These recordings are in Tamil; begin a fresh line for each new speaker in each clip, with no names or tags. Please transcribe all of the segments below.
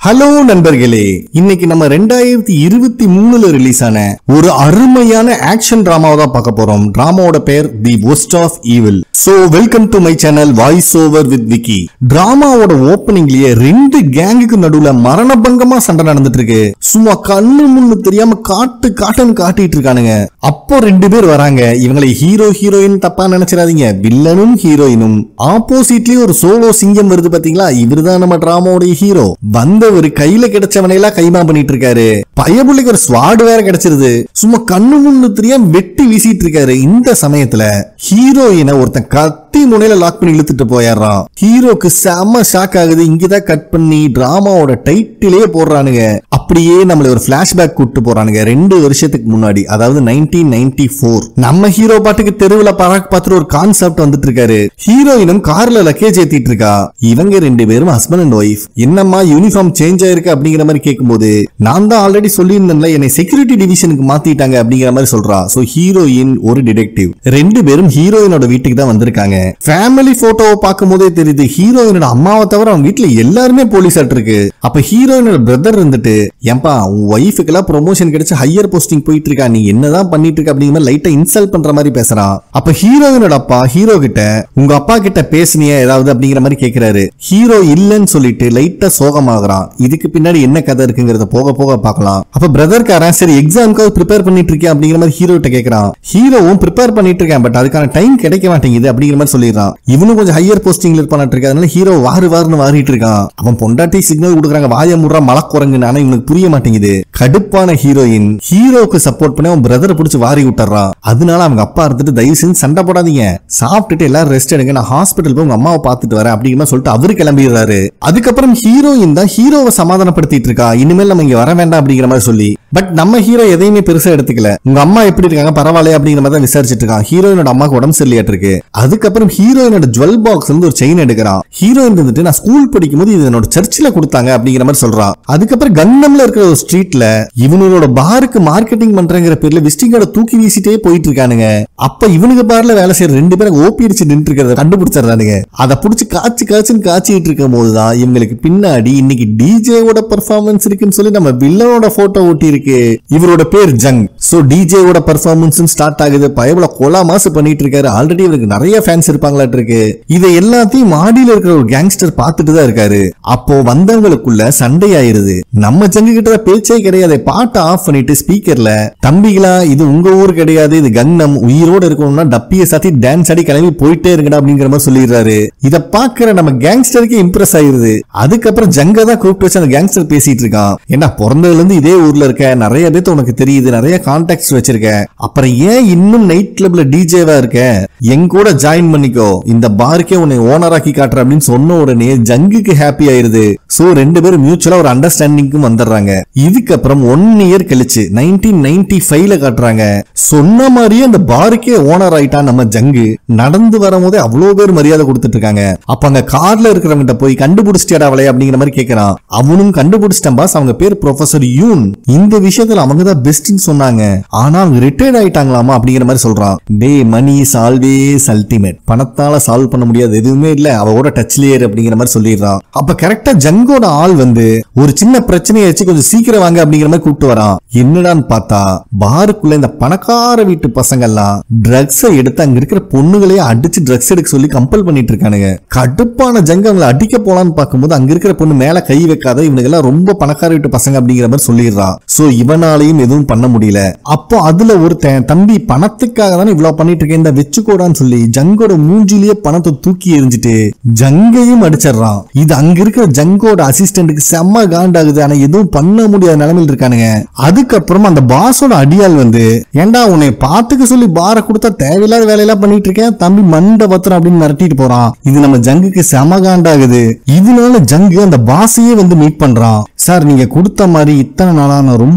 ஹலோ நண்பர்களே, இன்னைக்கு நம்ம 2023ல ரிலீஸ் ஆன ஒரு அருமையான ஆக்ஷன் டிராமாவை தான் பார்க்க போறோம். டிராமாவோட பேர் the worst of evil. So welcome to my channel voice over with Vicky. டிராமாவோட ஓப்பனிங்லயே ரெண்டு கேங்குக்கு நடுவுல மரணபங்கமா சண்டை நடந்துட்டு இருக்கு. சும்மா கண்ணு முன்னு தெரியாம காட்டுன்னு காட்டிட்டு இருக்கானுங்க. அப்போ ரெண்டு பேர் வராங்க. இவங்களை ஹீரோயின் தப்பா நினைச்சிடாதீங்க, வில்லனும் ஹீரோயினும். ஆப்போசிட்லயே ஒரு சோலோ சிங்கம் வருது பாத்தீங்களா, இவருதான் நம்ம டிராமாவோட ஹீரோ. வந்த ஒரு கையில கிடைச்சவனையெல்லாம் கைமா பண்ணிட்டு இருக்காரு. பயபுள்ளிக்கு ஒரு ஸ்வாட் வேற கிடைச்சிருது. சும்மா கண்ணு முன்னு தெரியாம வெட்டி வீசிட்டு இருக்காரு. இந்த சமயத்துல ஹீரோயினை ஒருத்தன் கத்தி முனையில லாக் பண்ணி இழுத்துட்டு போயிடுறான். ஹீரோக்கு செம்ம ஷாக் ஆகுது. இங்கதான் கட் பண்ணி டிராமாவோட டைட்டிலே போடுறானுங்க. அப்படியே நம்மள ஒரு பிளாஷ்பேக் கூட்டு போறானுங்க 2 வருஷத்துக்கு முன்னாடி, அதாவது 1994. நம்ம ஹீரோ பாட்டுக்கு தெருவுல பராக் பாத்துட்டு ஒரு கான்செப்ட் வந்துட்டு இருக்காரு. ஹீரோயினும் கார்ல லக்கேஜ் ஏத்திட்டு இருக்கா. இவங்க ரெண்டு பேரும் ஹஸ்பண்ட் அண்ட் ஒய்ஃப். என்னம்மா யூனிஃபார்ம் சேஞ்ச் ஆயிருக்கு அப்படிங்கிற மாதிரி கேட்கும்போது, நான் தான் ஆல்ரெடி சொல்லியிருந்தேன்ல என்னை செக்யூரிட்டி டிவிஷனுக்கு மாத்திட்டாங்க அப்படிங்கிற மாதிரி சொல்றா. சோ ஹீரோயின் ஒரு டிடெக்டிவ். ரெண்டு பேரும் ஹீரோயினோட வீட்டுக்கு தான் வந்திருக்காங்க. ஃபேமிலி போட்டோவை பார்க்கும் போதே தெரியுது ஹீரோயினோட அம்மாவை தவிர அவங்க வீட்டுல எல்லாருமே போலீஸ் ஆட் இருக்கு. அப்ப ஹீரோயினோட பிரதர் இருந்துட்டு, ஏன்பா உன் ஒய்ஃபுக்கெல்லாம் ப்ரொமோஷன் கிடைச்சு ஹையர் போஸ்டிங் போயிட்டு இருக்கா, நீ என்னதான் பண்ணிட்டு இருக்க அப்படிங்கிற மாதிரி லைட்டா இன்சல்ட் பண்ற மாதிரி பேசுறான். அப்ப ஹீரோயினோட அப்பா ஹீரோ கிட்ட, உங்க அப்பா கிட்ட பேசினியா ஏதாவது அப்படிங்கிற மாதிரி கேக்குறாரு. ஹீரோ இல்லன்னு சொல்லிட்டு லைட்டா சோகமாகறான். இதுக்கு பின்னாடி என்ன கதை இருக்குங்கிறத போக போக பார்க்கலாம். அப்ப பிரதர்காரன், சரி எக்ஸாமுக்காக ப்ரிப்பேர் பண்ணிட்டு இருக்கேன் அப்படிங்கிற மாதிரி ஹீரோ கிட்ட கேக்குறான். ஹீரோவும் ப்ரிப்பேர் பண்ணிட்டு இருக்கேன், பட் அதுக்கான டைம் கிடைக்க மாட்டேங்குது அப்படிங்கிற மாதிரி சொல்லிடுறான். இவனும் கொஞ்சம் ஹையர் போஸ்டிங்ல இருப்பான்னு இருக்கு. அதனால ஹீரோ வாருன்னு வாரிட்டு இருக்கான். அவன் பொண்டாட்டி சிக்னல் கொடுக்குறாங்க, வாய முறா மலக்குரங்கு. ஆனா இவனுக்கு புரிய மாட்டேங்குது. கடுப்பான ஹீரோயின் ஹீரோக்கு சப்போர்ட் பண்ணி அவன் பிரதரை பிடிச்சு வாரி விட்டுறான். அதனால அவங்க அப்பா இருந்துட்டு, தயவு செஞ்சு சண்டை போடாதீங்க, சாப்பிட்டுட்டு எல்லாரும் ரெஸ்ட் எடுங்க, நான் ஹாஸ்பிட்டல் போய் உங்க அம்மாவை பார்த்துட்டு வரேன் அப்படிங்கிற சொல்லிட்டு அவரு கிளம்பிடுறாரு. அதுக்கப்புறம் ஹீரோயின் தான் ஹீரோவை சமாதானப்படுத்திட்டு இருக்கா. இனிமேல் நம்ம இங்க வர வேண்டாம் அப்படிங்கிற மாதிரி சொல்லி. பட் நம்ம ஹீரோ எதையுமே பெருசா எடுத்துக்கல. உங்க அம்மா எப்படி இருக்காங்க, பரவாயில்ல அப்படிங்கிற மாதிரி தான் விசாரிச்சுட்டு இருக்கான். ஹீரோயினோட அம்மாக்கு உடம்பு சரியில்லையாட்டு இருக்கு. அதுக்கப்புறம் ஹீரோயினோட ஜுவல் பாக்ஸ் இருந்து ஒரு செயின் எடுக்கிறான். ஹீரோயின் வந்துட்டு, நான் ஸ்கூல் படிக்கும் போது இது என்னோட சர்ச்சில் கொடுத்தாங்க அப்படிங்கிற மாதிரி சொல்றான். அதுக்கப்புறம் கன்னம்ல இருக்கிற ஒரு ஸ்ட்ரீட்ல இவனோட பாருக்கு மார்க்கெட்டிங் பண்றங்கிற பேர்ல விசிட்டிங் கார்டை தூக்கி வீசிட்டே போயிட்டு இருக்கானுங்க. அப்ப இவனுக்கு பார்ல வேலை செய்யற ரெண்டு பேரும் ஓபி அடிச்சு நின்று இருக்கிறத கண்டுபிடிச்சிடறானுங்க. அதை பிடிச்சி காய்ச்சிட்டு இருக்கும் போதுதான் இவங்களுக்கு பின்னாடி இன்னைக்கு டிஜேவோட பெர்ஃபார்மன்ஸ் இருக்குன்னு சொல்லி நம்ம வில்லனோட போட்டோ ஒட்டி இருக்கு. இவரோட பேர் ஜங். சோ டிஜேவோட பெர்ஃபார்மன்ஸ் ஸ்டார்ட் ஆகுது. பயபல கொலா மாசு பண்ணிட்டு இருக்காரு. ஆல்ரெடி இவருக்கு நிறைய ஃபேன்ஸ் இருப்பாங்களாட்டு இருக்கு. இதை எல்லாத்தையும் மாடியில இருக்கிற ஒரு கேங்ஸ்டர் பார்த்துட்டு தான் இருக்காரு. அப்போ வந்தவங்களுக்குள்ள சண்டை ஆயிருது. நம்ம ஜங்கு கிட்ட பேச்சே கிடையாது. பாட்டை ஆஃப் பண்ணிட்டு ஸ்பீக்கர்ல, தம்பிகளா இது உங்க ஊர் கிடையாது, இது கன்னம், உயிரோட இருக்கணும்னா டப்பியை சாத்தி டான்ஸ் ஆடி கிளம்பி போயிட்டே இருங்கடா அப்படிங்கிற மாதிரி சொல்லிடுறாரு. இத பாக்குற நம்ம கேங்ஸ்டருக்கு இம்ப்ரெஸ் ஆயிருது. அதுக்கப்புறம் ஜங்க தான் கூப்பிட்டு வச்சு அந்த கேங்ஸ்டர் பேசிட்டு இருக்கான். ஏன்னா பிறந்ததுல இருந்து இதே ஊர்ல இருக்க, நிறைய பேர் உனக்கு தெரியுது, நிறைய கான்டாக்ட்ஸ் வச்சிருக்க, அப்புறம் ஏன் இன்னும் நைட் கிளப்ல டிஜேவா இருக்க, எங்க கூட ஜாயின் பண்ணிக்கோ, இந்த பாருக்கே உன்னை ஓனராக்கி காட்டுற அப்படின்னு சொன்ன உடனே ஜங்குக்கு ஹாப்பி ஆயிருது. சோ ரெண்டு பேரும் மியூச்சுவலா ஒரு அண்டர்ஸ்டாண்டிங்கும் வந்துடுறாங்க. இதுக்கப்புறம் 1 இயர் கழிச்சு 1995ல காட்டுறாங்க. சொன்ன மாதிரியே அந்த பாருக்கே ஓனர் ஆயிட்டான் நம்ம ஜங்கு. நடந்து வரும்போதே அவ்வளவு பேர் மரியாதை கொடுத்துட்டு இருக்காங்க. அப்ப அங்க கார்ல இருக்கிறவங்க போய், கண்டுபிடிச்சிட்டா அவளை அப்படிங்கிற மாதிரி கேட்கிறான். அவனும் கண்டுபிடிச்சிட்டான் பாஸ், அவங்க பேர் ப்ரொஃபசர் யூன், இந்த விஷயத்துல அவங்க தான் பெஸ்ட்னு சொன்னாங்க, ஆனா அவங்க ரிட்டையர்ட் ஆயிட்டாங்களாமா அப்படிங்கிற மாதிரி சொல்றான். டே மணி இஸ் ஆல்வேஸ் அல்டிமேட், பணத்தால சால்வ் பண்ண முடியாது எதுவுமே இல்ல, அவரோட டச்லயே அப்படிங்கிற மாதிரி சொல்லிடுறான். அப்ப கரெக்டா ஜங்கோட ஆள் வந்து ஒரு சின்ன பிரச்சனையை வச்சு கொஞ்சம் சீக்கிரம் வாங்க அப்படிங்கிற மாதிரி கூப்பிட்டு வரான். என்னடான்னு பார்த்தா பாருக்குள்ள இந்த பணக்கார வீட்டு பசங்க எல்லாம் ட்ரக்ஸ் எடுத்து அங்க இருக்கிற பொண்ணுகளையே அடிச்சு ட்ரக்ஸ் எடுக்க சொல்லி கம்பல் பண்ணிட்டு இருக்கானுங்க. கடுப்பான ஜங்க அவங்களை அடிக்க போலான்னு பார்க்கும்போது அங்க இருக்கிற பொண்ணு மேல கை வைக்காத, இவனுக்கு எல்லாம் ரொம்ப பணக்கார வீட்டு பசங்க அப்படிங்கிற மாதிரி சொல்லிடுறான். சோ இவனாலையும் எதுவும் பண்ண முடியல. அப்போ அதுல ஒருத்தன், தம்பி பணத்துக்காக தானே இவ்வளவு பண்ணிட்டு இருக்கேன், இந்த வெச்சுக்கோடான்னு சொல்லி ஜங்கோட மூஞ்சிலேயே பணத்தை தூக்கி எரிஞ்சிட்டு ஜங்கையும் அடிச்சிடறான். இது அங்க இருக்கிற ஜங்கோட அசிஸ்டன்ட்டுக்கு செம்ம காண்டாகுது. ஆனா எதுவும் பண்ண முடியாத நிலைமையில் இருக்கானுங்க. அதுக்கப்புறம் அந்த பாஸோட அடியால் வந்து, ஏண்டா உன்னை பாத்துக்க சொல்லி பார கொடுத்தா தேவையில்லாத வேலையெல்லாம் பண்ணிட்டு இருக்கேன், தம்பி மண்ட பத்திரம் அப்படின்னு மிரட்டிட்டு போறான். இது நம்ம ஜங்குக்கு செம காண்டாகுது. இதனால ஜங்கு அந்த பாஸையே வந்து மீட் பண்றான். சார் நீங்க கொடுத்த மாதிரி இத்தனை நாளா நான் ரொம்ப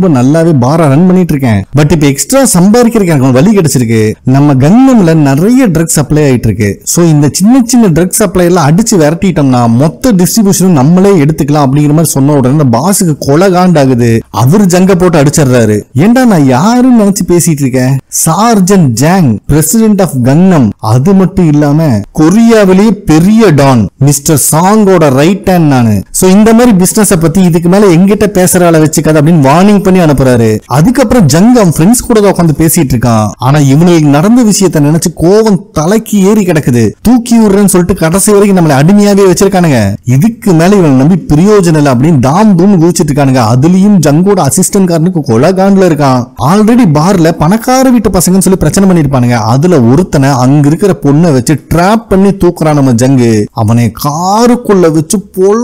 ரொம்ப நல்லாவே பாரா ரன் பண்ணிட்டு இருக்கேன். பட் இப்ப எக்ஸ்ட்ரா சம்பாதிக்கிறதுக்கு எனக்கு வழி கிடைச்சிருக்கு. நம்ம கங்கம்ல நிறைய ட்ரக்ஸ் சப்ளை ஆயிட்டு இருக்கு. சோ இந்த சின்ன சின்ன ட்ரக்ஸ் சப்ளை எல்லாம் அடிச்சு விரட்டிட்டோம்னா மொத்த டிஸ்ட்ரிபியூஷன் நம்மளே எடுத்துக்கலாம் அப்படிங்கிற மாதிரி சொன்ன உடனே பாஸுக்கு கொலகாண்டாகுது. அவரு ஜங்க போட்டு அடிச்சிடுறாரு. ஏண்டா நான் யாருன்னு நினைச்சு பேசிட்டு இருக்கேன்? Sergeant Jang, president of Gangnam. அது மட்டும் இல்லாம கொரியாவிலேயே பெரிய டான் மிஸ்டர் சாங்கோட ரைட் ஹேண்ட் நானு. சோ இந்த மாதிரி பிசினஸ் பத்தி இதுக்கு மேல எங்கிட்ட பேசுற ஆள வச்சுக்காத அப்படின்னு வார்னிங் பண்ணி அனுப்புறாரு. அதுக்கப்புறம் ஜங் அவன் ஃப்ரெண்ட்ஸ் கூட உட்காந்து பேசிட்டு இருக்கான். ஆனா இவனுக்கு நடந்த விஷயத்த நினைச்சு கோவம் தலைக்கு ஏறி கிடக்குது. தூக்கி விடுறேன்னு சொல்லிட்டு கடைசி வரைக்கும் நம்மளை அடிமையாவே வச்சிருக்கானுங்க. இதுக்கு மேல இவன் நம்பி பிரயோஜனம் இல்ல அப்படின்னு தாம் தூம் குதிச்சிட்டு இருக்கானுங்க. அதுலயும் ஜங்கோட அசிஸ்டன்ட் காரனுக்கு கொலகாண்ட்ல இருக்கான். ஆல்ரெடி பார்ல பணக்கார வீட்டு பசங்கன்னு சொல்லி பிரச்சனை பண்ணிருப்பானுங்க. அதுல ஒருத்தனை அங்க இருக்கிற பொண்ணை வச்சு டிராப் பண்ணி தூக்குறான் நம்ம ஜங்கு. அவனை காருக்குள்ள வச்சு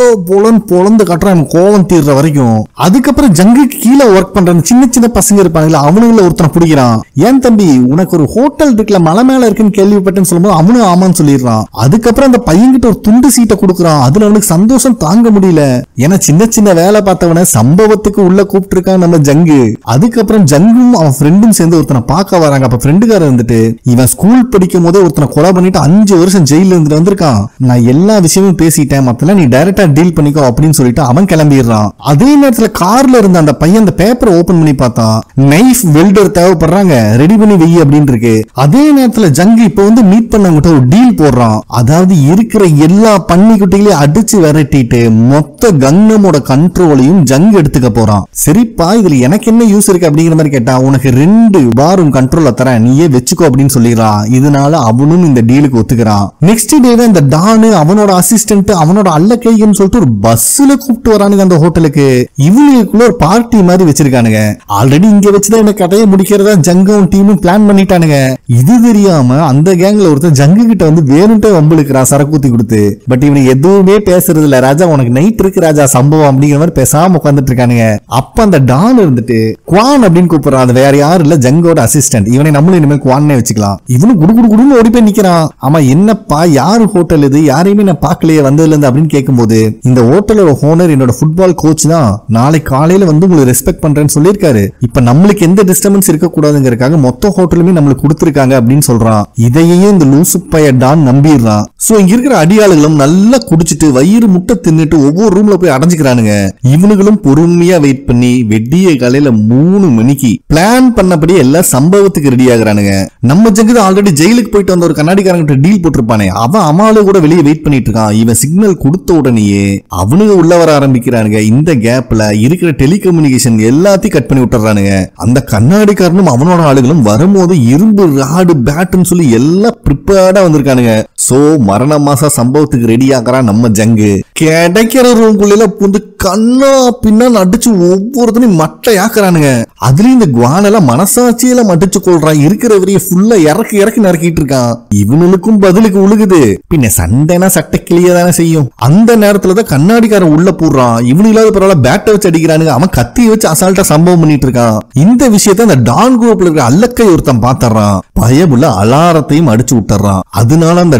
பொலந்து கட்டுறான் கோவம் தீர்ற வரைக்கும். அதுக்கப்புறம் ஜங்கு கீழே ஒர்க் பண்ற சின்ன சின்ன பசங்க இருப்பாங்களா, அவனுங்கள ஒருத்தனை பிடிக்கிறான். ஏன் தம்பி உனக்கு ஒரு ஹோட்டல் இருக்குல்ல மலை மேல இருக்குன்னு கேள்விப்பட்டேன்னு சொல்லும்போது அவனும் ஆமான்னு சொல்லிடுறான். அதுக்கப்புறம் அந்த பையன்கிட்ட ஒரு துண்டு சீட்டை கொடுக்குறான். அதுல அவனுக்கு சந்தோஷம் தாங்க முடியல. ஏன்னா சின்ன சின்ன வேலை பார்த்தவன சம்பவத்துக்கு உள்ள கூப்பிட்டு இருக்கான் நம்ம ஜங்கு. அதுக்கப்புறம் ஜங்கும் அவன் ஃப்ரெண்டும் சேர்ந்து ஒருத்தனை பார்க்க வராங்க. அப்ப ஃப்ரெண்டுக்கார இருந்துட்டு இவன் ஸ்கூல் படிக்கும் போதே ஒருத்தனை கொலை பண்ணிட்டு 5 வருஷம் ஜெயில இருந்துட்டு வந்திருக்கான். நான் எல்லா விஷயமும் பேசிட்டேன், மத்தல நீ டைரக்டா டீல் பண்ணிக்கோ அப்படின்னு சொல்லிட்டு அவன் கிளம்பிடுறான். அதே நேரத்துல கார்ல இருந்த அந்த பையன் அந்த பேப்பரை ஓபன் பண்ணி பார்த்தான். நைஃப் வெல்டர் தேவைப்படுறாங்க, ரெடி பண்ணி வெயி அப்படின்னு இருக்கு. அதே நேரத்துல ஜங்கு இப்ப வந்து மீட் பண்ணவங்கிட்ட ஒரு டீல் போடுறான். அதாவது இருக்கிற எல்லா பன்னிக்குட்டிகளையும் அடிச்சு விரட்டிட்டு மொத்த கங்கமோட கண்ட்ரோலையும் ஜங்கு எடுத்துக்க போறான். சரிப்பா இதுல எனக்கு என்ன யூஸ் இருக்கு அப்படிங்கிற மாதிரி கேட்டா, உனக்கு 2 பாரும் கண்ட்ரோல தரேன், நீயே வச்சுக்கோ அப்படின்னு சொல்லிடுறான். இதனால அவனும் இந்த டீலுக்கு ஒத்துக்கிறான். நெக்ஸ்ட் டேவே இந்த டானு அவனோட அசிஸ்டன்ட் அவனோட அல்லக்கைன்னு சொல்லிட்டு ஒரு பஸ்ல கூப்பிட்டு வரானுங்க அந்த ஹோட்டலுக்கு. இவங்களுக்குள்ள ஒரு பார்ட்டி மாதிரி வச்சிருக்கானுங்க. ஆல்ரெடி இங்க வச்சுதான் என்ன கதையை முடிக்கிறதா ஜங்கும் டீமும் பிளான் பண்ணிட்டானுங்க. இது தெரியாம அந்த கேங்ல ஒருத்தர் ஜங்கு கிட்ட வந்து வேணும்ட்டே வம்புழுக்கிறான் சரக்கூத்தி கொடுத்து. பட் இவனை எதுவுமே பேசுறது இல்ல. ராஜா உனக்கு நைட் இருக்கு ராஜா சம்பவம் அப்படிங்கிற மாதிரி பேசாம உட்காந்துட்டு இருக்கானுங்க. அப்ப அந்த டான் இருந்துட்டு குவான் அப்படின்னு கூப்பிடுறான். அது வேற யாரும் இல்ல ஜங்கோட அசிஸ்டன்ட். இவனை நம்மளும் இனிமேல் குவான்னே வச்சுக்கலாம். இவனு குடுகுடுன்னு ஓடி போய் நிக்கிறான். ஆமா என்னப்பா யாரு ஹோட்டல் இது, யாரையுமே நான் பாக்கலையே வந்ததுல இருந்து அப்படின்னு கேட்கும்போது, இந்த ஹோட்டலோட ஓனர் என்னோட ஃபுட்பால் கோச் தான், நாளைக்கு காலையில வந்து உங்களுக்கு ரெஸ்பெக்ட் பண்றேன்னு சொல்லியிருக்காரு. இப்ப நம்மளுக்கு எந்த டிஸ்டர்பன்ஸ் இருக்க கூடாதுங்கிறதுக்காக மொத்த ஹோட்டலுமே நம்மளுக்கு கொடுத்திருக்காங்க அப்படின்னு சொல்றான். இதையே இந்த லூசு பைய டான் நம்பிடுறான். சோ இங்க இருக்கிற அடியாளுகளும் நல்லா குடிச்சிட்டு வயிறு முட்டை தின்னுட்டு ஒவ்வொரு ரூம்ல போய் அடைஞ்சுக்கிறானுங்க. இவனுங்களும் பொறுமையா வெயிட் பண்ணி வெட்டிய காலையில 3 மணிக்கு பிளான் பண்ணபடி எல்லா சம்பவத்துக்கு ரெடி ஆகுறானுங்க. நம்ம ஜங்கு ஆல்ரெடி ஜெயிலுக்கு போயிட்டு வந்த ஒரு கண்ணாடிக்காரங்கிட்ட டீல் போட்டிருப்பானே, அவன் அம்மாளு கூட வெளியே வெயிட் பண்ணிட்டு இருக்கான். இவன் சிக்னல் கொடுத்த உடனேயே அவனுங்க உள்ள வர ஆரம்பிக்கிறானுங்க. இந்த கேப்ல இருக்கிற டெலிகம்யூனிகேஷன் எல்லாத்தையும் கட் பண்ணி விட்டுறானுங்க. அந்த கண்ணாடிக்காரனும் அவனோட ஆளுகளும் வரும்போது இரும்பு ராடு பேட்னு சொல்லி எல்லாம் ப்ரிப்பேர்டா வந்திருக்கானுங்க. சோ மரண மாச சம்பவத்துக்கு ரெடி ஆகிறான் நம்ம ஜங்கு. கிடைக்கிற ரூம்குள்ள புந்து கண்ணா பின்னா அடிச்சு ஒவ்வொருத்தனையும் மட்டையாக்குறானுங்க. அதுலயும் இந்த குவானெல்லாம் மனசாட்சியில மடிச்சு கொள்றான். இருக்கிற வரைய ஃபுல்லா இறக்கி நறுக்கிட்டு இருக்கான். இவனுக்கும் பதிலுக்கு உழுகுது. பின்ன சண்டைனா சட்டை கிளியதானே செய்யும். அந்த நேரத்துலதான் கண்ணாடிக்காரன் உள்ள போடுறான். இவனு இல்லாத பரவாயில்ல பேட்டை வச்சு அடிக்கிறானுங்க. அவன் கத்தி வச்சு அசால்ட்டா சம்பவம் பண்ணிட்டு இருக்கான். இந்த விஷயத்த அந்த டான் குரூப்ல இருக்கிற அல்லக்கை ஒருத்தன் பாத்துறான். பயமுள்ள அலாரத்தையும் அடிச்சு விட்டுறான். அதனால அந்த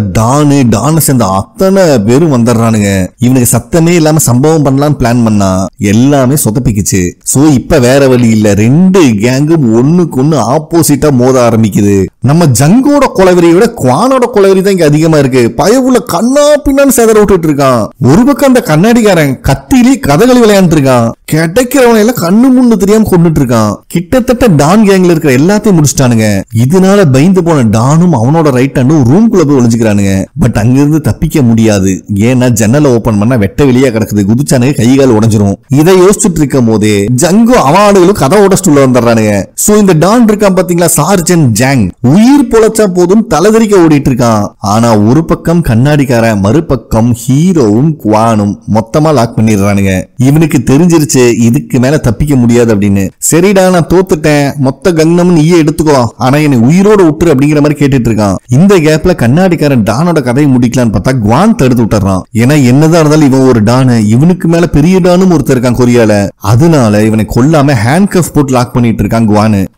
டான சேர்ந்த அத்தனை பேரும் வந்துடுறானுங்க. இவனுக்கு சத்தமே இல்லாம சம்பவம் பண்ணலாம் பிளான் பண்ணா எல்லாமே சொதப்பிக்குச்சு. சோ இப்ப வேற வழி இல்ல, 2 கேங்கும் ஒண்ணுக்கு ஒண்ணு ஆப்போசிட்டா மோத ஆரம்பிக்குது. நம்ம ஜங்கோட கொலவெறியை விட குவானோட கொலவெறி தான் இங்க அதிகமா இருக்கு. பயவுள்ள கண்ணா பின்னான்னு சேதற விட்டுட்டு இருக்கான். ஒரு பக்கம் அந்த கண்ணாடிக்காரன் கத்திலி கதகளி விளையாண்டு இருக்கான். கிடைக்கிறவனை எல்லாம் கண்ணு முன்னு தெரியாம கொண்டுட்டு இருக்கான். கிட்டத்தட்ட டான் கேங்ல இருக்கிற எல்லாத்தையும் முடிச்சிட்டானுங்க. இதனால பயந்து போன டானும் அவனோட ரைட் ஹேண்டும் ரூம்குள்ள போய் ஒளிஞ்சுக்கிறானுங்க. பட் அங்கிருந்து தப்பிக்க முடியாது. ஏன்னா ஜன்னலை ஓபன் பண்ணா வெட்ட வெளியா கிடக்குது. குதிச்சானுங்க கை கால் உடைஞ்சிரும். இதை யோசிச்சுட்டு இருக்கும் போதே ஜங்கு அவனுகளும் கதை உடச்சிட்டு உள்ள வந்துடுறானுங்க. சோ இந்த டான் இருக்கான் பாத்தீங்களா, சார்ஜன் ஜாங், உயிர் பொழைச்சா போதும் தலைதறிக்க ஓடிட்டு இருக்கான். ஆனா ஒரு பக்கம் கண்ணாடிக்காரன், மறுபக்கம் ஹீரோவும் குவானும் மொத்தமா லாக் பண்ணிடுறானுங்க. இவனுக்கு தெரிஞ்சிருச்சு இதுக்கு மேல தப்பிக்க முடியாது அப்படின்னு. சரிடா நான் தோத்துட்டேன், மொத்த கங்னம் நீயே எடுத்துக்கோ, ஆனா என்னை உயிரோட விட்டுரு அப்படிங்கிற மாதிரி கேட்டுட்டு இருக்கான். இந்த கேப்ல கண்ணாடிக்காரன் டானோட கதையை முடிக்கலான்னு பார்த்தா குவான் தடுத்து விட்டுறான். ஏன்னா என்னதான் இருந்தாலும் இவன் ஒரு டானு, இவனுக்கு மேல பெரிய டானும் ஒருத்தர் இருக்கான் கொரியால. அதனால இவனை கொல்லாம ஹேண்ட் கஃப் போட்டு லாக் பண்ணிட்டு இருக்கான் குவானு.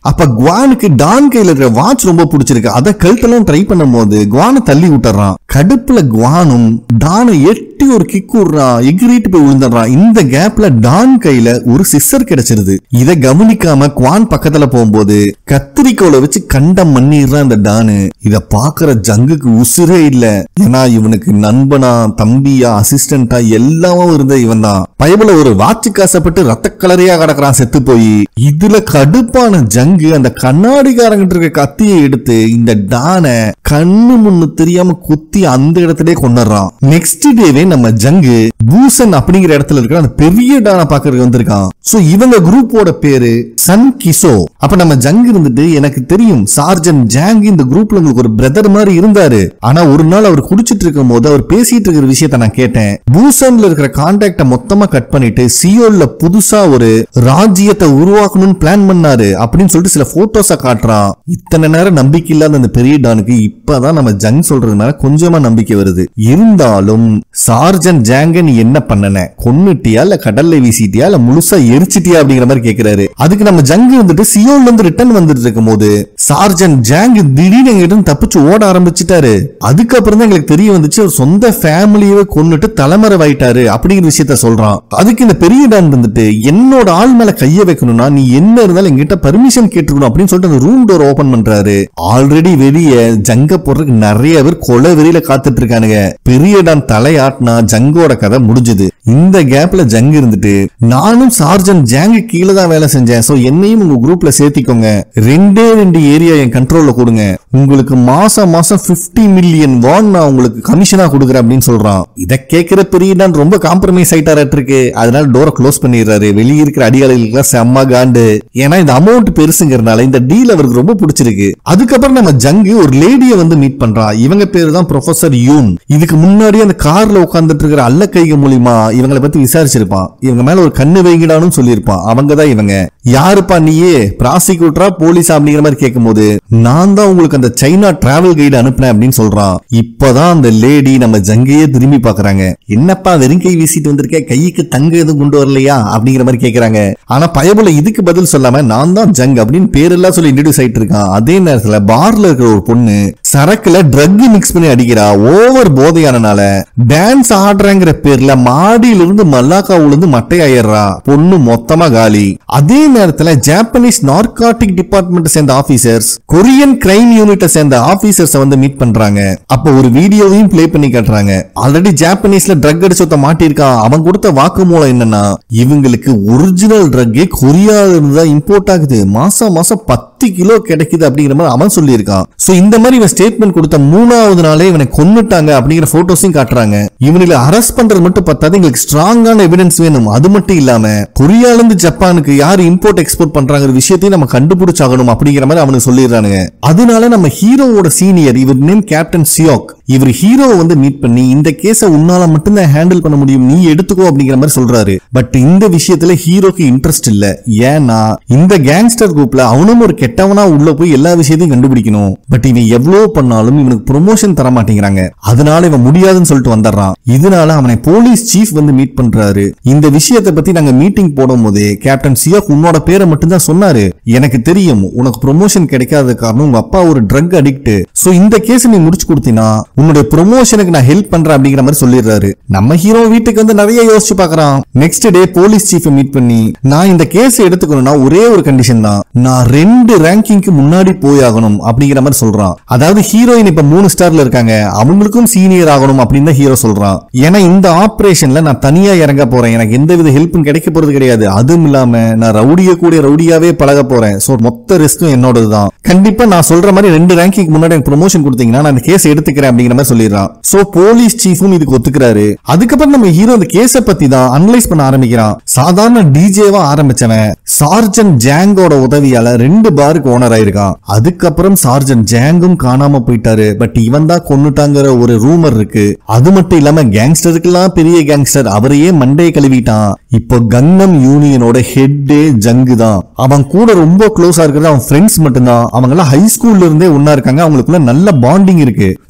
அப்ப குவானுக்கு டான் கையில இருக்கிற வாட்ச் ரொம்ப பிடிச்சிருக்கு. அதை கழுத்தெல்லாம் ட்ரை பண்ணும் போது குவானை தள்ளி விட்டுறான். கடுப்புல குவானும் டானை எட்டி ஒரு கிக் விடுறான், எகிரிட்டு போய் விழுந்துடுறான். இந்த கேப்ல டான் கையில ஒரு சிஸ்டர் கிடைச்சிருது. இதை கவனிக்காம குவான் பக்கத்துல போகும்போது கத்திரிக்கோலை வச்சு கண்டம் பண்ணிடுறான் அந்த டானு. இத பாக்குற ஜங்குக்கு உசுரே இல்ல. ஏன்னா இவனுக்கு நண்பனா, தம்பியா, அசிஸ்டண்டா எல்லாமும் இருந்த இவன் தான். பயபுல ஒரு வாட்சி காசப்பட்டு ரத்த கலரியா கிடக்குறான் செத்து போய். இதுல கடுப்பான ஜங்கு அந்த கண்ணாடிக்காரங்கிட்ட இருக்க கத்தியை எடுத்து இந்த டானை கண்ணு முன்னு தெரியாம குத்தி அந்த இடத்திலே கொண்டுறான். நெக்ஸ்ட் டேவே நம்ம ஜங்கு பூசன் அப்படிங்கிற இடத்துல இருக்கிற அந்த பெரிய டானை பாக்குறதுக்கு வந்திருக்கான். சோ இவங்க குரூப்போட பேரு சன் கிசோ. அப்ப நம்ம ஜங்கு இருந்துட்டு, எனக்கு தெரியும் சார்ஜன்ட் ஜாங் இந்த குரூப்ல உங்களுக்கு ஒரு பிரதர் மாதிரி இருந்தாரு. ஆனா ஒரு நாள் அவர் குடிச்சிட்டு இருக்கும் போது அவர் பேசிட்டு இருக்கிற விஷயத்த நான் கேட்டேன். பூசன்ல இருக்கிற கான்டாக்ட மொத்தமா கட் பண்ணிட்டு சியோல்ல புதுசா ஒரு ராஜ்யத்தை உருவாக்கணும்னு பிளான் பண்ணாரு அப்படின்னு சொல்லிட்டு சில போட்டோஸ காட்டுறான். இத்தனை நேரம் நம்பிக்கை இல்லாத அந்த பெரிய டானுக்கு இப்பதான் நம்ம ஜங் சொல்றதுனால கொஞ்சமா நம்பிக்கை வருது. இருந்தாலும் சார்ஜன்ட் ஜாங்க நீ என்ன பண்ணன, கொன்னுட்டியா இல்ல கடல்ல வீசிட்டியா இல்ல முழுசா எரிச்சிட்டியா அப்படிங்கிற மாதிரி கேக்குறாரு. அதுக்கு நம்ம ஜங்கு வந்துட்டு சியோல்ல இருந்து ரிட்டர்ன் வந்துட்டு இருக்கும் போது சார்ஜன்ட் ஜாங் திடீர்னு எங்கிட்ட தப்பிச்சு ஓட ஆரம்பிச்சிட்டாரு. அதுக்கப்புறம் தான் எங்களுக்கு தெரிய வந்துச்சு ஒரு சொந்த ஃபேமிலியவே கொன்னுட்டு தலைமறைவாயிட்டாரு அப்படிங்கிற விஷயத்த சொல்றான். அதுக்கு இந்த பெரிய டான் வந்துட்டு, என்னோட ஆள் மேல கைய வைக்கணும்னா நீ என்ன இருந்தாலும் எங்கிட்ட பர்மிஷன் கேட்டுக்கணும் அப்படின்னு சொல்லிட்டு அந்த ரூம் டோர் ஓபன் பண்றாரு. ஆல்ரெடி வெளிய ஜங்க போறதுக்கு நிறைய பேர் கொலை வெறியில காத்துட்டு இருக்கானுங்க. பெரிய டான் தலையாட்டினா ஜங்கோட கதை முடிஞ்சது. இந்த கேப்ல ஜங்கு இருந்துட்டு, நானும் சார்ஜன்ட் ஜாங்கு கீழே தான் வேலை செஞ்சேன், சோ என்னையும் உங்க குரூப்ல சேர்த்திக்கோங்க, 2 ஏரியா என் கண்ட்ரோல்ல கொடுங்க, உங்களுக்கு மாசம் 50 மில்லியன் வான் நான் உங்களுக்கு கமிஷனா கொடுக்குறேன் அப்படின்னு சொல்றான். இத கேட்கிற பெரிய டான் ரொம்ப காம்ப்ரமைஸ் ஆயிட்டாரு இருக்கு. அதனால டோரை க்ளோஸ் பண்ணிடுறாரு. வெளியே இருக்கிற அடியாளர்களுக்கு செம்ம காண்டு. ஏன்னா இந்த அமௌண்ட் பெருசுங்கிறதுனால இந்த டீல் அவருக்கு ரொம்ப பிடிச்சிருக்கு. அதுக்கப்புறம் நம்ம ஜங்கு ஒரு லேடியை வந்து மீட் பண்றான். இவங்க பேரு தான் ப்ரொஃபசர் யூன். இதுக்கு முன்னாடி அந்த கார்ல உட்கார்ந்துட்டு இருக்கிற அல்ல கைக மூலியமா இவங்களை பத்தி விசாரிச்சிருப்பான். இவங்க மேல ஒரு கண்ணு வைங்கடான்னு சொல்லியிருப்பான். அவங்கதான் இவங்க. யாருப்பா நீயே, ப்ராசிக்யூட்டரா போலீஸ் அப்படிங்கிற மாதிரி கேட்கும் போது, நான் தான் உங்களுக்கு அந்த சைனா டிராவல் கைடு அனுப்புனேன் அப்படின்னு சொல்றான். இப்பதான் அந்த லேடி நம்ம ஜங்கையே திரும்பி பாக்குறாங்க. என்னப்பா வெறும் கை வீசிட்டு வந்திருக்க, கைக்கு தங்க எதுவும் கொண்டு வரலையா அப்படிங்கிற மாதிரி கேக்குறாங்க. ஆனா பயபுல இதுக்கு பதில் சொல்லாம நான் தான் ஜங் அப்படின்னு பேரெல்லாம் சொல்லி இன்ட்ரோடியூஸ் ஆயிட்டு இருக்கான். அதே நேரத்துல பார்ல இருக்கிற ஒரு பொண்ணு சரக்குல ட்ரக் மிக்ஸ் பண்ணி அடிக்கிறா. ஓவர் போதையானனால டான்ஸ் ஆடுறங்கிற பேர்ல மாடியிலிருந்து மல்லாக்கா உளுந்து மட்டையாயிடுறா. பொண்ணு மொத்தமா காலி. அதே நேரத்துல ஜாப்பனீஸ் நார்காட்டிக் டிபார்ட்மெண்ட் சேர்ந்த ஆபீசர்ஸ் கொரியன் கிரைம் யூனிட்ட சேர்ந்த ஆபீசர்ஸ் வந்து மீட் பண்றாங்க. அப்ப ஒரு வீடியோவையும் பிளே பண்ணி காட்டுறாங்க. ஆல்ரெடி ஜாப்பனீஸ்ல ட்ரக் அடிச்சொத்த மாட்டிருக்கான். அவன் கொடுத்த வாக்குமூலம் என்னன்னா, இவங்களுக்கு ஒரிஜினல் ட்ரக்கே கொரியால இருந்து தான் இம்போர்ட் ஆகுது, மாசம் 10 கிலோ கிடைக்குது அப்படிங்கிற மாதிரி அவன் சொல்லியிருக்கான். சோ இந்த மாதிரி இவன் ஸ்டேட்மெண்ட் கொடுத்த 3வது நாளே இவனை கொன்னுட்டாங்க அப்படிங்கிற போட்டோஸையும் காட்டுறாங்க. இவங்களை அரெஸ்ட் பண்றது மட்டும் பத்தாது, எங்களுக்கு ஸ்ட்ராங்கான எவிடன்ஸ் வேணும். அது மட்டும் இல்லாம கொரியால இருந்து ஜப்பானுக்கு யார் இம்போர்ட் எக்ஸ்போர்ட் பண்றாங்க விஷயத்தையும் நம்ம கண்டுபிடிச்சாகணும் அப்படிங்கிற மாதிரி அவனுக்கு சொல்லிடுறானுங்க. அதனால நம்ம ஹீரோவோட சீனியர், இவர் நேம் கேப்டன் சியோக், இவர் ஹீரோவை வந்து மீட் பண்ணி இந்த கேஸ உன்னால மட்டும்தான் ஹேண்டில் பண்ண முடியும், நீ எடுத்துக்கோ அப்படிங்கிற மாதிரி சொல்றாரு. பட் இந்த விஷயத்துல ஹீரோக்கு இன்ட்ரெஸ்ட் இல்ல. ஏன்னா இந்த கேங்ஸ்டர் குரூப்ல அவனும் ஒரு கெட்டவனா உள்ள போய் எல்லா விஷயத்தையும் கண்டுபிடிக்கணும். பட் இவன் எவ்வளவு பண்ணாலும் இவனுக்கு ப்ரொமோஷன் தர மாட்டேங்கிறாங்க. அதனால இவன் முடியாதுன்னு சொல்லிட்டு வந்துடுறான். இதனால அவனை போலீஸ் சீஃப் வந்து மீட் பண்றாரு. இந்த விஷயத்தை பத்தி நாங்க மீட்டிங் போடும் போது கேப்டன் சியோக் உன்னோட பேரை மட்டும் தான் சொன்னாரு. எனக்கு தெரியும் உனக்கு ப்ரொமோஷன் கிடைக்காத காரணம் உங்க அப்பா ஒரு ட்ரக் அடிக்ட். சோ இந்த கேஸ் நீ முடிச்சு கொடுத்தீனா உன்னுடைய ப்ரொமோஷனுக்கு நான் ஹெல்ப் பண்றேன் அப்படிங்கிற மாதிரி சொல்லிடுறாரு. நம்ம ஹீரோ வீட்டுக்கு வந்து நிறைய யோசிச்சு பாக்குறான். Next day police chief meet பண்ணி, நான் இந்த கேஸ் எடுத்துக்கணும்னா ஒரே ஒரு கண்டிஷன் தான், நான் 2 ரேங்கிங்க்கு முன்னாடி போயாகணும் அப்படிங்கிற மாதிரி சொல்றான். அதாவது ஹீரோயின் இப்ப 3 ஸ்டார்ல இருக்காங்க, அவங்களுக்கும் சீனியர் ஆகணும் அப்படின்னு தான் ஹீரோ சொல்றான். ஏன்னா இந்த ஆபரேஷன்ல நான் தனியா இறங்க போறேன், எனக்கு எந்த வித ஹெல்ப்பும் கிடைக்க போறது கிடையாது. அதுவும் இல்லாம நான் ரவுடியாவே பழக போறேன். சோ மொத்த ரிஸ்க்கும் என்னோடதுதான். கண்டிப்பா நான் சொல்ற மாதிரி 2 ரேங்கிங் முன்னாடி எனக்கு ப்ரொமோஷன் கொடுத்தீங்கன்னா நான் இந்த கேஸ் எடுத்துக்கிறேன் அப்படிங்கிற மாதிரி சொல்லிடுறான். சோ போலீஸ் சீஃபும் இதுக்கு ஒத்துக்கிறாரு. அதுக்கப்புறம் நம்ம ஹீரோ இந்த கேஸ பத்தி தான் அனலைஸ் பண்ண ஆரம்பிக்கிறான். சாதாரண டிஜேவா ஆரம்பிச்சவன் சார்ஜன்ட் ஜாங்கோட உதவியால 2 பாருக்கு ஓனர் ஆயிருக்கான். அதுக்கப்புறம் சார்ஜன்ட் ஜாங்கும் காணாம போயிட்டாரு. பட் இவன் தான் கொன்னுட்டாங்கிற ஒரு ரூமர் இருக்கு. அது மட்டும் இல்லாம கேங்ஸ்டருக்கெல்லாம் பெரிய கேங்ஸ்டர் அவரையே மண்டையை கழுவிட்டான். இப்போ கங்னம் யூனியனோட ஹெட்டே ஜங்கு தான். அவன் கூட ரொம்ப க்ளோஸா இருக்கிறது அவன் ஃப்ரெண்ட்ஸ் மட்டும்தான். அவங்க எல்லாம் ஹை ஸ்கூல்ல இருந்தே ஒன்னா இருக்காங்க. அவங்களுக்குள்ள நல்ல பாண்டிங் இருக்கு. சோ அது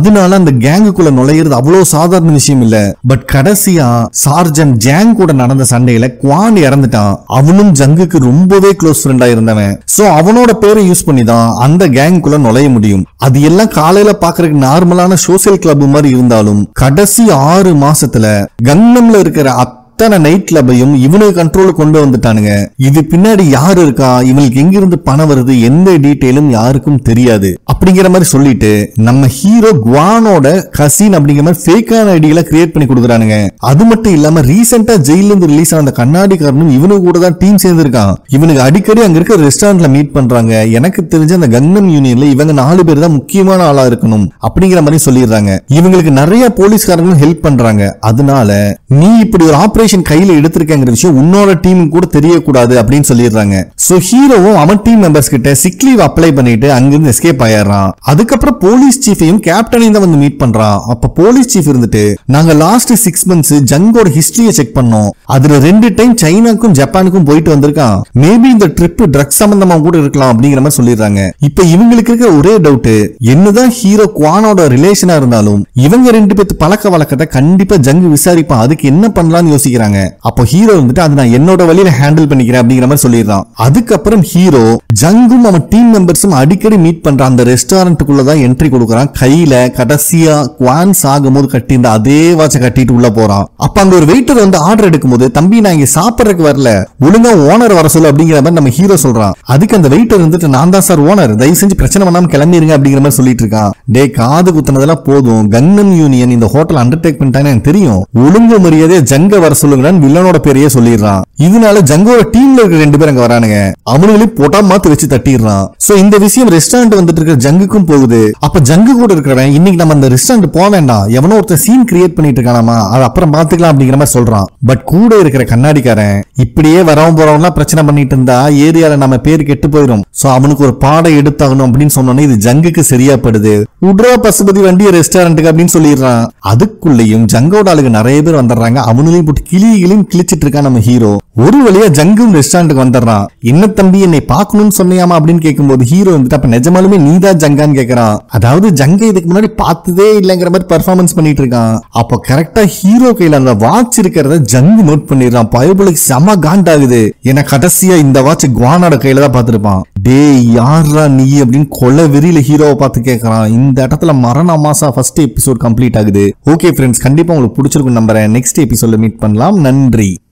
அதனால அந்த கேங்குக்குள்ள நுழையிறது அவ்வளவு சாதாரண விஷயம் இல்ல. பட் கடைசியா சார்ஜன் ஜாங் கூட நடந்த சண்டையில குவான் இறந்துட்டான். அவனும் ஜங்குக்கு ரொம்பவே க்ளோஸ் ஃப்ரெண்டா இருந்தவன். சோ அவனோட பேரை யூஸ் பண்ணி தான் அந்த கேங்குக்குள்ள நுழைய முடியும். அது எல்லாம் காலையில பாக்குறதுக்கு நார்மலான சோசியல் கிளப் மாதிரி இருந்தாலும் கடைசி 6 மாசத்துல கங்னம்ல இருக்கிற நைட் கிளப்பையும் இவனுக்கு கண்ட்ரோல் கொண்டு வந்துட்டானுங்க. இது பின்னாடி யாரு இருக்கா, இவனுக்கு எங்கிருந்து பணம் வருது, எந்த டீடைலும் யாருக்கும் தெரியாது அப்படிங்கிற மாதிரி சொல்லிட்டு நம்ம ஹீரோ குவானோட கசின் அப்படிங்கிற மாதிரி ஃபேக்கான ஐடிகளை கிரியேட் பண்ணி கொடுக்குறானுங்க. அது மட்டும் இல்லாம ரீசெண்டா ஜெயில இருந்து ரிலீஸ் ஆன அந்த கண்ணாடிக்காரனும் இவனுக்கு கூட தான் டீம் சேர்ந்திருக்கான். இவனுக்கு அடிக்கடி அங்க இருக்க ரெஸ்டாரண்ட்ல மீட் பண்றாங்க. எனக்கு தெரிஞ்ச அந்த கங்னம் யூனியன்ல இவங்க 4 பேர் தான் முக்கியமான ஆளா இருக்கணும் அப்படிங்கிற மாதிரி சொல்லிடுறாங்க. இவங்களுக்கு நிறைய போலீஸ்காரங்களும் ஹெல்ப் பண்றாங்க. அதனால நீ இப்படி ஒரு ஆபரேஷன் கையில எடுத்திருக்கேங்கிற விஷயம் உன்னோட டீம் கூட தெரியக்கூடாது அப்படின்னு சொல்லிடுறாங்க. சோ ஹீரோவும் அவன் டீம் மெம்பர்ஸ் கிட்ட சிக் லீவ் அப்ளை பண்ணிட்டு அங்கிருந்து எஸ்கேப் ஆயிடுறான். அதுக்கப்புறம் போலீஸ் சீஃபையும் கேப்டனையும் தான் வந்து மீட் பண்றான். அப்ப போலீஸ் சீஃப் இருந்துட்டு நாங்க லாஸ்ட் 6 months ஜங்கோட ஹிஸ்டரியை செக் பண்ணோம். அதுல 2 டைம் சைனாக்கும் ஜப்பானுக்கும் போயிட்டு வந்திருக்கான். மேபி இந்த ட்ரிப் ட்ரக்ஸ் சம்பந்தமா கூட இருக்கலாம் அப்படிங்கிற மாதிரி சொல்லிடுறாங்க. இப்ப இவங்களுக்கு இருக்க ஒரே டவுட், என்னதான் ஹீரோ குவானோட ரிலேஷனா இருந்தாலும் இவங்க 2 பேத்து பழக்க வழக்கத்தை கண்டிப்பா ஜங்கு விசாரிப்பான். அதுக்கு என்ன பண்ணலாம்னு யோசிக்கிறாங்க. அப்போ ஹீரோ வந்துட்டு அது நான் என்னோட வழியில ஹேண்டில் பண்ணிக்கிறேன் அப்படிங்கிற மாதிரி சொல்லிடுறான். அதுக்கப்புறம் ஹீரோ ஜங்கும் அவன் டீம் மெம்பர்ஸும் அடிக்கடி மீட் பண்ற அந்த ரெஸ்டாரண்ட்டுக்குள்ள தான் என்ட்ரி கொடுக்குறான். கையில கடைசியா குவான் சாகும்போது கட்டியிருந்த அதே வாட்சை கட்டிட்டு உள்ள போறான். அப்ப அங்க ஒரு வெயிட்டர் வந்து ஆர்டர் எடுக்கும்போது, தம்பி நான் இங்க சாப்பிடறதுக்கு வரல, ஒழுங்கா ஓனர் வர சொல்லு அப்படிங்கிற மாதிரி நம்ம ஹீரோ சொல்றான். அதுக்கு அந்த வெயிட்டர் வந்துட்டு நான் தான் சார் ஓனர், தயவு செஞ்சு பிரச்சனை பண்ணாம கிளம்பிடுங்க அப்படிங்கிற மாதிரி சொல்லிட்டு இருக்கான். டே காது குத்துனதெல்லாம் போதும், கங்னம் யூனியன் இந்த ஹோட்டல் அண்டர்டேக் பண்ணிட்டான்னு எனக்கு தெரியும், ஒழுங்கு மரியாதையா ஜங்க வர சொல்லுங்க வில்லனோட பேரையே சொல்லிடுறான். இதனால ஜங்கோட டீம்ல இருக்க 2 பேர் அங்க வரானுங்க. அவனுங்களையும் போட்டா மாத்து வச்சு தட்டிடுறான். சோ இந்த விஷயம் ரெஸ்டாரண்ட் வந்துட்டு இருக்கிற ஜங்குக்கும் போகுது. அப்ப ஜங்கு கூட இருக்கிறவன் இன்னைக்கு நம்ம அந்த ரெஸ்டாரண்ட் போக வேண்டாம், எவனோ ஒருத்தர் சீன் கிரியேட் பண்ணிட்டு இருக்கானாமா, அது அப்புறம் பாத்துக்கலாம் அப்படிங்கிற மாதிரி சொல்றான். பட் கூட இருக்கிற கண்ணாடிக்காரன் இப்படியே வரவும் போறவங்க பிரச்சனை பண்ணிட்டு இருந்தா ஏரியால நம்ம பேர் கெட்டு போயிடும், சோ அவனுக்கு ஒரு பாடம் எடுத்தாகணும் அப்படின்னு சொன்னோன்னே இது ஜங்குக்கு சரியா படுது. உட்ரா பசுபதி வண்டிய ரெஸ்டாரண்ட்டுக்கு அப்படின்னு சொல்லிடுறான். அதுக்குள்ளேயும் ஜங்கோட ஆளுங்க நிறைய பேர் வந்துடுறாங்க. அவனுலையும் போட்டு கிளியும் கிழிச்சிட்டு இருக்கான் நம்ம ஹீரோ. ஒரு வழியா ஜங்கும் ரெஸ்டாரண்ட்டுக்கு வந்துடுறான். என்ன தம்பி என்னை பார்க்கணும்னு சொன்னியாமா அப்படின்னு கேட்கும்போது ஹீரோ வந்துட்டு அப்ப நிஜமாலுமே நீதான் ஜங்கான்னு கேக்குறான். அதாவது ஜங்க இதுக்கு முன்னாடி பார்த்ததே இல்லைங்கிற மாதிரி பெர்ஃபார்மன்ஸ் பண்ணிட்டு இருக்கான். அப்போ கரெக்டா ஹீரோ கையில அந்த வாட்ச் இருக்கிறத ஜங்கு நோட் பண்ணிடுறான். பயபுலைக்கு செம காண்டாகுது. ஏன்னா கடைசியா இந்த வாட்ச் குவானோட கையில தான் பார்த்திருப்பான். டே யாரா நீ அப்படின்னு கொலை வெறியில ஹீரோவை பார்த்து கேட்கறான். இந்த இடத்துல மரண மாசா ஃபர்ஸ்ட் எபிசோட் கம்ப்ளீட் ஆகுது. ஓகே ஃப்ரெண்ட்ஸ், கண்டிப்பா உங்களுக்கு பிடிச்சிருக்கும் நம்புறேன். நெக்ஸ்ட் எபிசோட்ல மீட் பண்ணலாம். நன்றி.